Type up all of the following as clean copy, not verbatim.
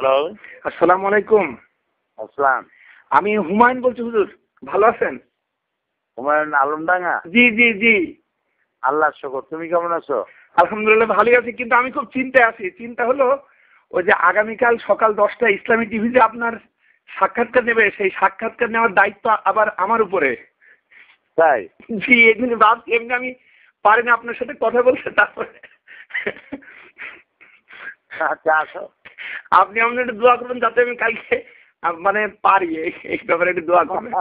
Hello, আসসালামু আলাইকুম। আসসালাম। আমি হুমায়ুন বলছি হুজুর, ভালো আছেন? হুমায়ুন আলমডাঙ্গা। জি জি জি। আল্লাহ শুকর, তুমি কেমন আছো? আলহামদুলিল্লাহ ভালোই আছি, কিন্তু আমি খুব চিন্তায় আছি। চিন্তা হলো ওই যে আগামীকাল সকাল 10টায় ইসলামী টিভিতে আপনার সাক্ষাৎকার নেবে, সেই সাক্ষাৎকার নেওয়ার দায়িত্ব আবার আমার উপরে। তাই? জি, এই জন্য ভাবছি এমনি আমি পারি না আপনার সাথে কথা বলতে, তারপরে আচ্ছা, আসো। আপনি আমাদের একটু দোয়া করবেন যাতে আমি কালকে মানে পারি, এই ব্যাপারে একটু দোয়া করবেন।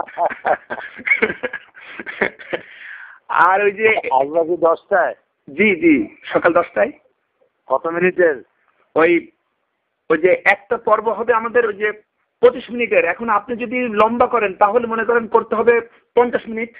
আর ওই যে আসবা কি 10টায়? জি জি, সকাল 10টায়। কত মিনিটের? ওই ওই যে একটা পর্ব হবে আমাদের ওই যে 25 মিনিটের। এখন আপনি যদি লম্বা করেন তাহলে মনে করেন করতে হবে 50 মিনিট।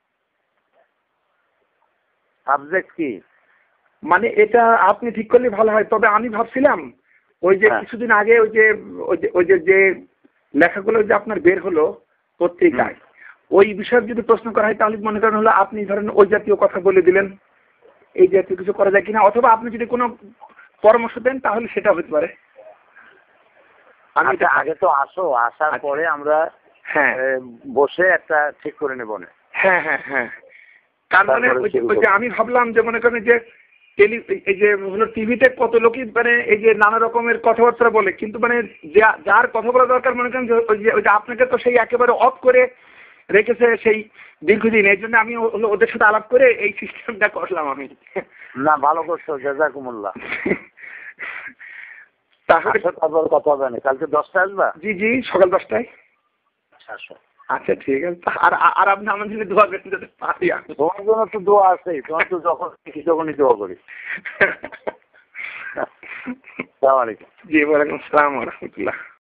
সাবজেক্ট কি? মানে এটা আপনি ঠিক করলে ভালো হয়। তবে আমি ভাবছিলাম ওই যে কিছুদিন আগে ওই যে লেখাগুলো যে আপনার বের হলো পত্রিকায়, ওই বিষয়ে যদি প্রশ্ন করা হয় তাহলে মনে করেন হলো আপনি ধরেন ওই জাতীয় কথা বলে দিলেন, এই জাতীয় কিছু করা যায় কিনা, অথবা আপনি যদি কোনো পরামর্শ দেন তাহলে সেটা হতে পারে। আচ্ছা, আগে তো আসো, আসার পরে আমরা বসে একটা ঠিক করে নেব না। হ্যাঁ হ্যাঁ হ্যাঁ, তার মানে ওই যে আমি ভাবলাম যে মনে করেন যে এই যে হলো টিভিতে কত লোকই মানে এই যে নানা রকমের কথাবার্তা বলে, কিন্তু মানে যার কথা বলা দরকার মনে করেন যে ওই যে আপনাকে তো সেই একেবারে অফ করে রেখেছে সেই দীর্ঘদিন। এই জন্য আমি হলো ওদের সাথে আলাপ করে এই সিস্টেমটা করলাম আমি। না, ভালো করছো, জাযাকুমুল্লাহ। তাহলে তারপর কথা হবে না। কালকে 10টায় আসবা? জি জি, সকাল 10টায়। আসো। আচ্ছা ঠিক আছে। আর আপনি আমার জন্য দোয়া করেন যাতে পারি আমি। তোমার জন্য তো দোয়া আছেই, তোমার তো যখনই দোয়া করি। আসসালামু আলাইকুম। জি, ওয়ালাইকুম আসসালাম ওয়া রাহমাতুল্লাহ।